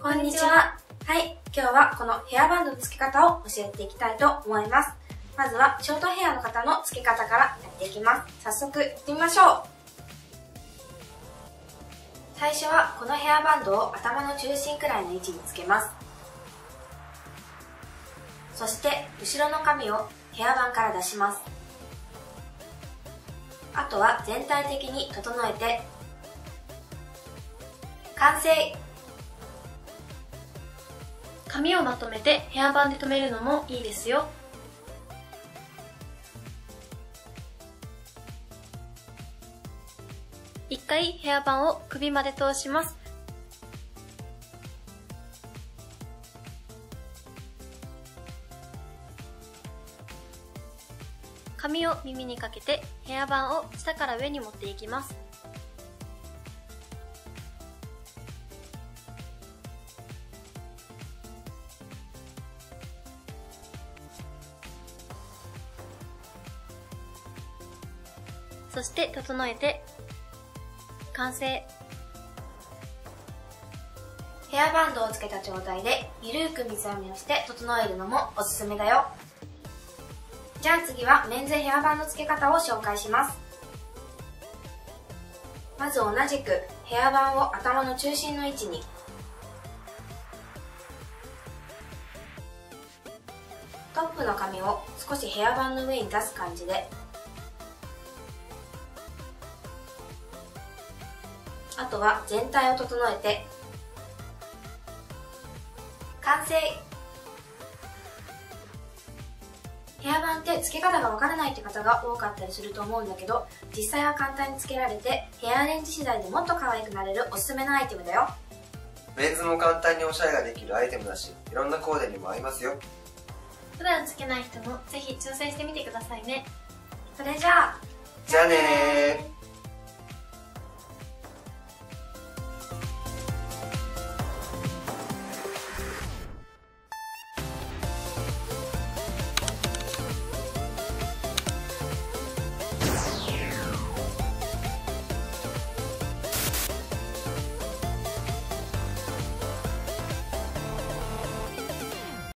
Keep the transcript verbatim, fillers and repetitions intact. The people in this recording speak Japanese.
こんにちは。はい、今日はこのヘアバンドの付け方を教えていきたいと思います。まずはショートヘアの方の付け方からやっていきます。早速やってみましょう。最初はこのヘアバンドを頭の中心くらいの位置につけます。そして後ろの髪をヘアバンから出します。あとは全体的に整えて完成。 髪をまとめてヘアバンで留めるのもいいですよ。一回ヘアバンを首まで通します。髪を耳にかけてヘアバンを下から上に持っていきます。そして整えて完成。 ヘアバンドをつけた状態でゆるく水編みをして整えるのもおすすめだよ。じゃあ次はメンズヘアバンド付け方を紹介します。まず同じくヘアバンを頭の中心の位置に、トップの髪を少しヘアバンの上に出す感じで、あとは全体を整えて完成。ヘアバンって付け方がわからないって方が多かったりすると思うんだけど、実際は簡単に付けられてヘアアレンジ次第でもっと可愛くなれるおすすめのアイテムだよ。 メンズも簡単におしゃれができるアイテムだし、いろんなコーデにも合いますよ。 普段つけない人もぜひ挑戦してみてくださいね。 それじゃあじゃあねー。